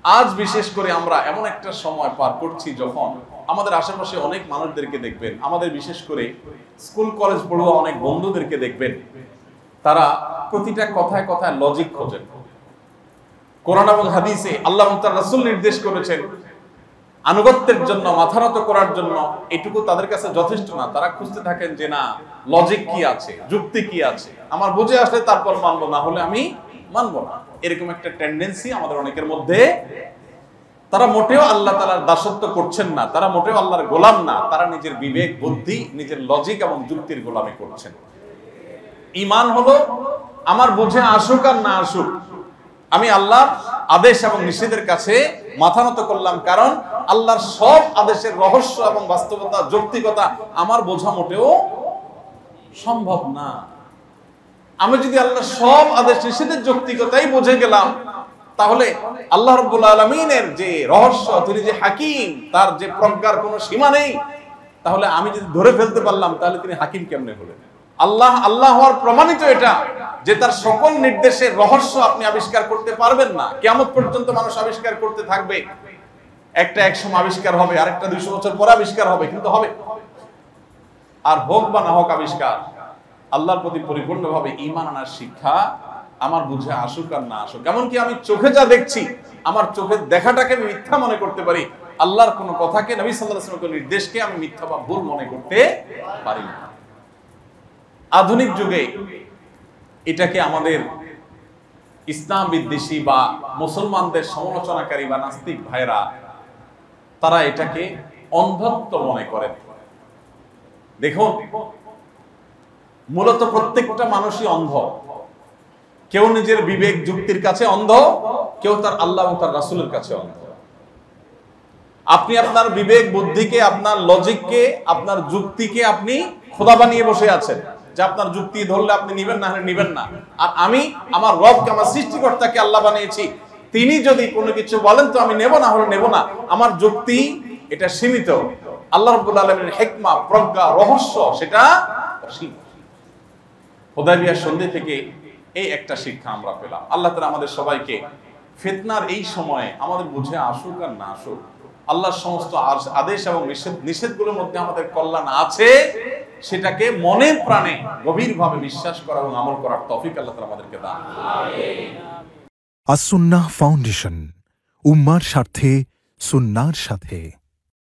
আজ বিশেষ করে আমরা এমন একটা সময় পার করছি যখন আমাদের আশেপাশে অনেক মানুষদেরকে দেখবেন, আমাদের বিশেষ করে স্কুল কলেজ পড়ুয়া অনেক বন্ধুদেরকে দেখবেন, তারা প্রতিটা কথায় কথায় লজিক খোঁজেন। কোরআন এবং হাদিসে আল্লাহ এবং তার রাসূল নির্দেশ করেছেন আনুগত্যের জন্য, মাথা নত করার জন্য, এটুকু তাদের কাছে যথেষ্ট না। তারা খুঁজতে থাকেন যে না, লজিক কি আছে, যুক্তি কি আছে, আমার বুঝে আসলে তারপর মানবো, না হলে আমি মানবো না। এরকম একটা টেন্ডেন্সি আমাদের অনেকের মধ্যে। তারা মোটেও আল্লাহ তাআলার দাসত্ব করছেন না, তারা মোটেও আল্লাহর গোলাম না, তারা নিজের বিবেক, বুদ্ধি, নিজের লজিক এবং যুক্তির গোলামি করছেন। ঈমান হলো আমার বুঝে আসুক আর না আসুক, আমি আল্লাহর আদেশ এবং নিষেধের কাছে মাথা নত করলাম, কারণ আল্লাহর সব আদেশের রহস্য এবং বাস্তবতা, যৌক্তিকতা আমার বোঝা মোটেও সম্ভব না। আমি যদি আল্লাহর সব আদেশ নিষেধের যৌক্তিকতাই বুঝে গেলাম, তাহলে আল্লাহ রাব্বুল আলামিনের যে রহস্য, তিনি যে হাকিম, তার যে প্রজ্ঞার কোনো সীমা নেই, তাহলে আমি যদি ধরে ফেলতে পারলাম, তাহলে তিনি হাকিম কেমনে হলেন? আল্লাহ আল্লাহ হওয়ার প্রমাণিত এটা যে তার সকল নির্দেশের রহস্য আপনি আবিষ্কার করতে পারবেন না। কিয়ামত পর্যন্ত মানুষ আবিষ্কার করতে থাকবে, একটা এক সময় আবিষ্কার হবে, আরেকটা 200 বছর পরে আবিষ্কার হবে, কিন্তু হবে। আর হোক বা না হোক আবিষ্কার, আল্লাহর প্রতি পরিপূর্ণভাবে ঈমান আনার শিক্ষা আমার বুঝে আসুক আর না আসুক। এমনকি আমি চোখে যা দেখছি, আমার চোখের দেখাটাকে আমি মিথ্যা মনে করতে পারি, আল্লাহর কোনো কথাকে, নবী সাল্লাল্লাহু আলাইহি ওয়াসাল্লামের নির্দেশকে আমি মিথ্যা বা ভুল মনে করতে পারি না। আধুনিক যুগে এটাকে আমাদের ইসলাম বিদ্বেষী বা মুসলমানদের সমালোচনাকারী বা নাস্তিক ভাইরা, তারা এটাকে অন্ধত্ব মনে করেন। দেখুন, মূলত প্রত্যেকটা মানুষই অন্ধ। কেউ নিজের বিবেক যুক্তির কাছে অন্ধ, কেউ তার আল্লাহ এবং তার রাসূলের কাছে অন্ধ। আপনি আপনার বিবেক বুদ্ধিকে, আপনার লজিককে, আপনার যুক্তিকে আপনি খোদা বানিয়ে বসে আছেন, যে আপনার যুক্তি ধরলে আপনি নিবেন, না হলে নিবেন না। আর আমি আমার রবকে, আমার সৃষ্টিকর্তাকে আল্লাহ বানিয়েছি, তিনি যদি কোনো কিছু বলেন তো আমি নেব, না হলে নেব না। আমার যুক্তি এটা সীমিত, আল্লাহ রাব্বুল আলামিনের হিকমা, প্রজ্ঞা, রহস্য সেটা অসীম। হুদায়বিয়ার সন্ধি থেকে এই একটা শিক্ষা আমরা পেলাম। আল্লাহ তাআলা আমাদের সবাইকে ফিতনার এই সময়ে আমাদের বুঝে আসুক আর না আসুক, আল্লাহর সমস্ত আদেশ এবং নিষেধগুলোর মধ্যে আমাদের কল্যাণ আছে, সেটাকে মনে প্রাণে গভীরভাবে বিশ্বাস করা এবং আমল করার তৌফিক আল্লাহ তাআলা আমাদেরকে দান করুন। আস-সুন্নাহ ফাউন্ডেশন, উম্মার স্বার্থে সুন্নাহর সাথে।